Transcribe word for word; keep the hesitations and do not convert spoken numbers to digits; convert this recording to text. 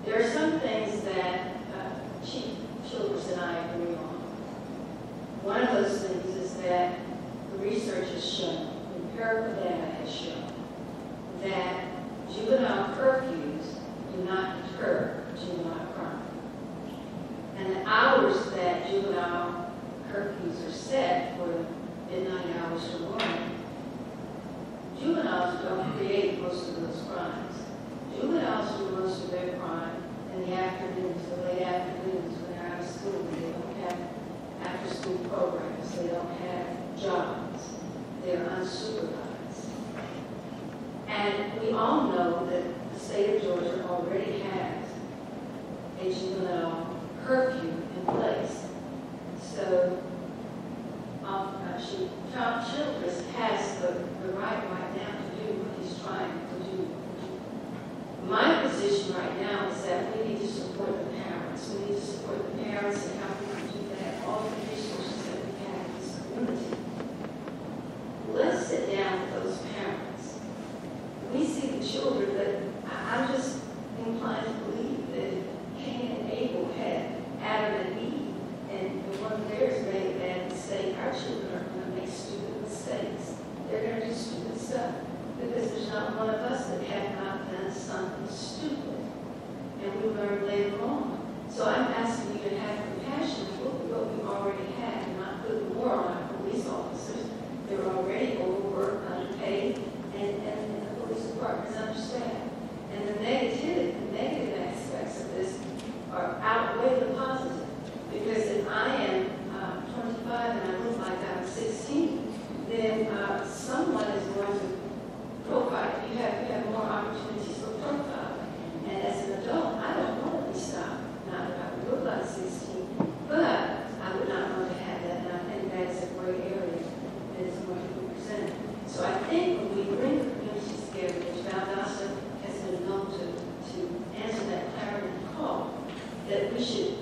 There are some things that uh, Chief Childress and I agree on. One of those things is that the research has shown, the empirical data has shown, that juvenile curfews do not deter juvenile crime. And the hours that juvenile curfews are set for midnight hours or more, juveniles don't create most of those crimes. Juveniles do most of their crime in the afternoons, the late afternoons when they're out of school. They don't have after-school programs. They don't have jobs. They're unsupervised. And we all know that the state of Georgia already has a juvenile curfew in place. So um, uh, she, Child Childress has the, the right right now to do what he's trying to do. My position right now is that we need to support the parents. We need to support the parents and how we can do that, all the resources that we have in this community. Let's sit down with those parents. We see the children, but I'm just inclined to believe that Cain and Abel had Adam and Eve, and one of theirs made a bad mistake. Our children are going to make stupid mistakes. They're going to do stupid stuff because there's not one of us that have not done something stupid, and we learn later on. So I'm asking you to have compassion for what we already have and not put more on our police officers. They're already overworked, underpaid, and, and, and the police department is understaffed. And the negative, the negative aspects of this are outweigh the positive. Because if I am uh, twenty-five and I look like I'm sixteen, then uh, someone is going to profile. You have, you have more opportunities for profiling. And as an adult, I don't want to be stopped. Not that I would look like sixteen, but I would not want to have that. And I think that is a great area that is going to be presented. So I think when we bring the community together, which Valdosta has been known to, to answer that clarity call, that we should